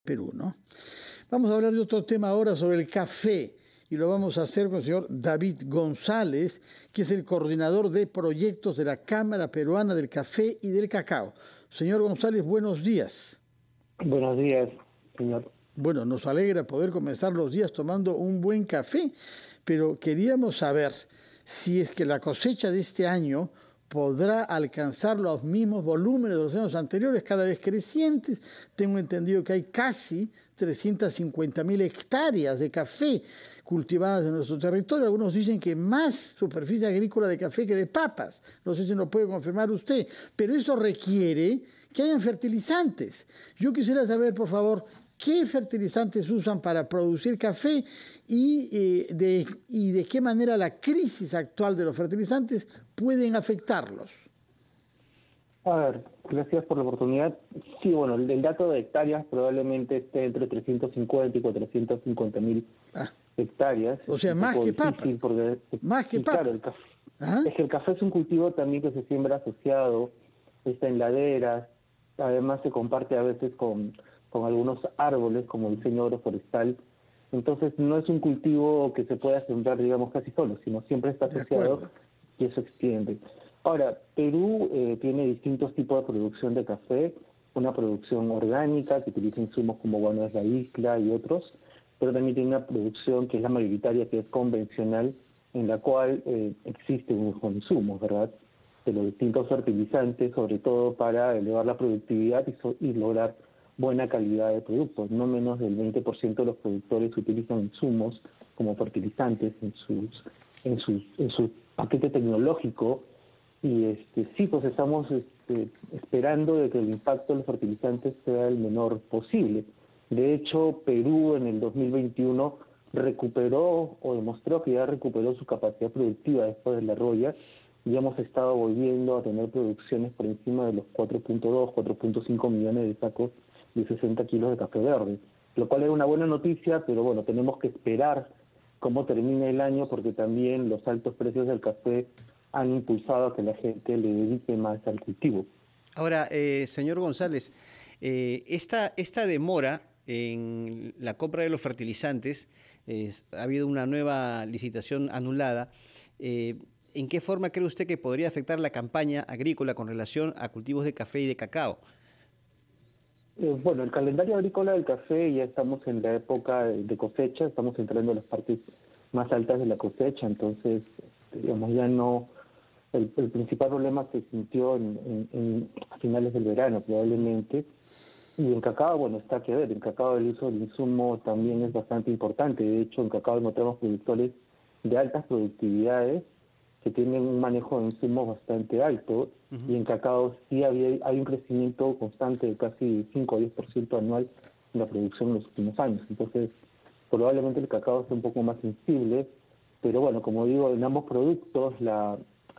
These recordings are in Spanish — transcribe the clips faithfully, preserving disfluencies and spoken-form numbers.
Perú, ¿no? Vamos a hablar de otro tema ahora sobre el café y lo vamos a hacer con el señor David González, que es el coordinador de proyectos de la Cámara Peruana del Café y del Cacao. Señor González, buenos días. Buenos días, señor. Bueno, nos alegra poder comenzar los días tomando un buen café, pero queríamos saber si es que la cosecha de este año podrá alcanzar los mismos volúmenes de los años anteriores, cada vez crecientes. Tengo entendido que hay casi trescientas cincuenta mil hectáreas de café cultivadas en nuestro territorio. Algunos dicen que más superficie agrícola de café que de papas. No sé si lo puede confirmar usted, pero eso requiere que hayan fertilizantes. Yo quisiera saber, por favor, ¿qué fertilizantes usan para producir café y, eh, de, y de qué manera la crisis actual de los fertilizantes pueden afectarlos? A ver, gracias por la oportunidad. Sí, bueno, el, el dato de hectáreas probablemente esté entre trescientas cincuenta y cuatrocientas cincuenta mil ah, hectáreas. O sea, más que papas. Porque, más que sí, papas. Claro, el café, es que el café es un cultivo también que se siembra asociado, está en laderas, además se comparte a veces con... con algunos árboles como el diseño agroforestal. Entonces no es un cultivo que se pueda sembrar, digamos, casi solo, sino siempre está asociado y eso extiende. Ahora, Perú eh, tiene distintos tipos de producción de café, una producción orgánica que utiliza insumos como bueno es la isla y otros, pero también tiene una producción que es la mayoritaria, que es convencional, en la cual eh, existe un consumo, ¿verdad?, de los distintos fertilizantes, sobre todo para elevar la productividad y, so y lograr buena calidad de productos. No menos del veinte por ciento de los productores utilizan insumos como fertilizantes en sus en sus en su paquete tecnológico y este sí pues estamos este, esperando de que el impacto de los fertilizantes sea el menor posible. De hecho, Perú en el dos mil veintiuno recuperó o demostró que ya recuperó su capacidad productiva después de la roya y hemos estado volviendo a tener producciones por encima de los cuatro punto dos, cuatro punto cinco millones de sacos de sesenta kilos de café verde, lo cual es una buena noticia, pero bueno, tenemos que esperar cómo termina el año porque también los altos precios del café han impulsado a que la gente le dedique más al cultivo. Ahora, eh, señor González, eh, esta, esta demora en la compra de los fertilizantes, eh, ha habido una nueva licitación anulada. Eh, ¿En qué forma cree usted que podría afectar la campaña agrícola con relación a cultivos de café y de cacao? Eh, bueno, el calendario agrícola del café, ya estamos en la época de cosecha, estamos entrando en las partes más altas de la cosecha, entonces, digamos, ya no... El, el principal problema se sintió en, en, en, a finales del verano, probablemente, y en cacao, bueno, está que ver, en cacao el uso del insumo también es bastante importante. De hecho, en cacao encontramos productores de altas productividades que tienen un manejo de insumos bastante alto, uh-huh. y en cacao sí había, hay un crecimiento constante de casi cinco a diez por ciento anual en la producción en los últimos años. Entonces, probablemente el cacao sea un poco más sensible, pero bueno, como digo, en ambos productos la,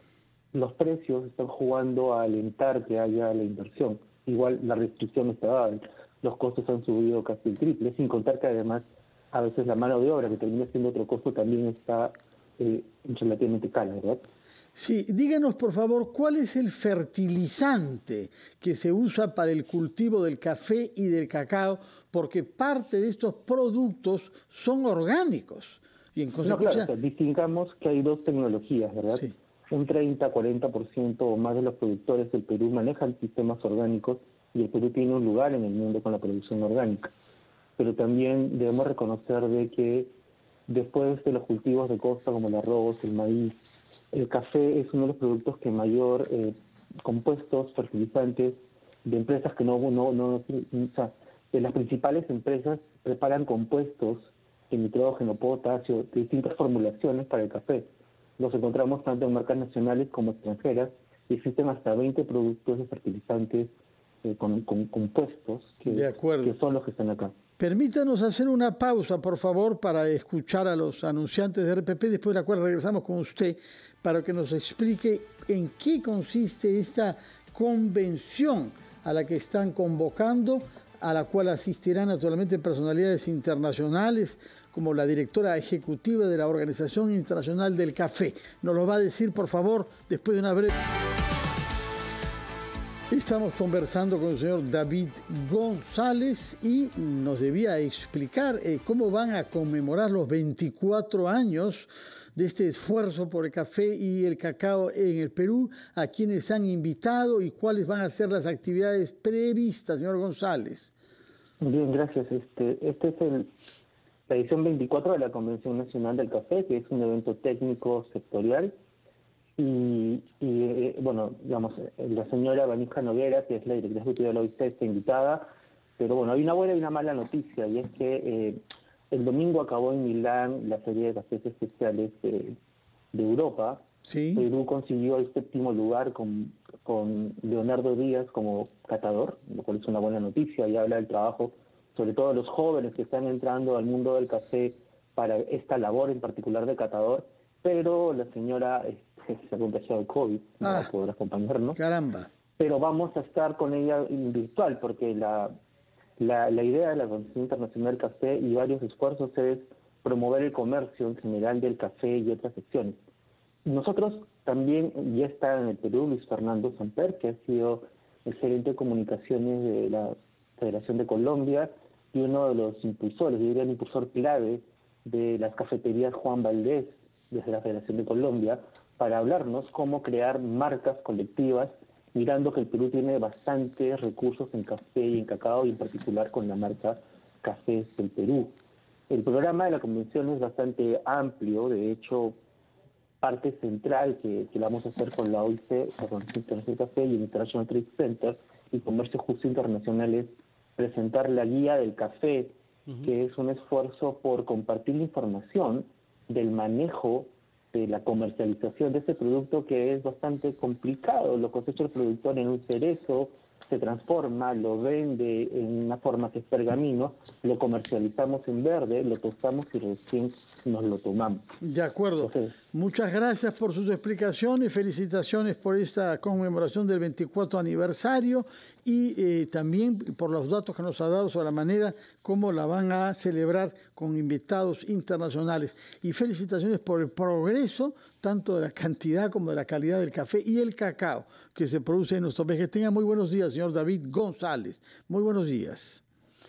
los precios están jugando a alentar que haya la inversión. Igual la restricción está dada, los costos han subido casi el triple, sin contar que además a veces la mano de obra, que termina siendo otro costo, también está Eh, relativamente cara, ¿verdad? Sí, díganos por favor, ¿cuál es el fertilizante que se usa para el cultivo del café y del cacao? Porque parte de estos productos son orgánicos. Y en consecuencia... No, claro, o sea, distingamos que hay dos tecnologías, ¿verdad? Sí. Un treinta a cuarenta por ciento o más de los productores del Perú manejan sistemas orgánicos y el Perú tiene un lugar en el mundo con la producción orgánica. Pero también debemos reconocer de que después de los cultivos de costa como el arroz, el maíz, el café es uno de los productos que mayor eh, compuestos, fertilizantes de empresas que no, no, no, o sea, de las principales empresas preparan compuestos de nitrógeno, potasio, de distintas formulaciones para el café. Los encontramos tanto en marcas nacionales como extranjeras y existen hasta veinte productos de fertilizantes eh, con, con compuestos que, de acuerdo. que son los que están acá. Permítanos hacer una pausa, por favor, para escuchar a los anunciantes de R P P, después de la cual regresamos con usted para que nos explique en qué consiste esta convención a la que están convocando, a la cual asistirán naturalmente personalidades internacionales como la directora ejecutiva de la Organización Internacional del Café. Nos lo va a decir, por favor, después de una breve... Estamos conversando con el señor David González y nos debía explicar eh, cómo van a conmemorar los veinticuatro años de este esfuerzo por el café y el cacao en el Perú, a quienes han invitado y cuáles van a ser las actividades previstas, señor González. Bien, gracias. Este, este es el, la edición veinticuatro de la Convención Nacional del Café, que es un evento técnico sectorial. Y, y eh, bueno, digamos, la señora Vanessa Noguera, que es la directora ejecutiva de la O I C, está invitada, pero bueno, hay una buena y una mala noticia, y es que eh, el domingo acabó en Milán la serie de cafés especiales de, de Europa. Sí. Perú consiguió el séptimo lugar con, con Leonardo Díaz como catador, lo cual es una buena noticia, y habla del trabajo, sobre todo de los jóvenes que están entrando al mundo del café para esta labor en particular de catador, pero la señora se ha contagiado de COVID, no ah, va a poder acompañarnos. Caramba. Pero vamos a estar con ella en virtual, porque la, la, la idea de la Convención Internacional del Café y varios esfuerzos es promover el comercio en general del café y otras secciones. Nosotros también, ya está en el Perú Luis Fernando Samper, que ha sido el gerente de comunicaciones de la Federación de Colombia y uno de los impulsores, yo diría el impulsor clave de las cafeterías Juan Valdés, desde la Federación de Colombia, para hablarnos cómo crear marcas colectivas, mirando que el Perú tiene bastantes recursos en café y en cacao, y en particular con la marca Cafés del Perú. El programa de la convención es bastante amplio, de hecho, parte central que, que la vamos a hacer con la O I C, la Convención Internacional del Café y el International Trade Center y Comercio Justo Internacional, es presentar la guía del café, uh-huh. que es un esfuerzo por compartir la información del manejo de la comercialización de este producto, que es bastante complicado. Lo cosecha el productor en un cerezo, se transforma, lo vende en una forma que es pergamino, lo comercializamos en verde, lo tostamos y recién nos lo tomamos. De acuerdo. Entonces, muchas gracias por sus explicaciones, felicitaciones por esta conmemoración del veinticuatro aniversario y eh, también por los datos que nos ha dado sobre la manera como la van a celebrar con invitados internacionales. Y felicitaciones por el progreso tanto de la cantidad como de la calidad del café y el cacao que se produce en nuestro país. Que tenga muy buenos días, señor David González. Muy buenos días.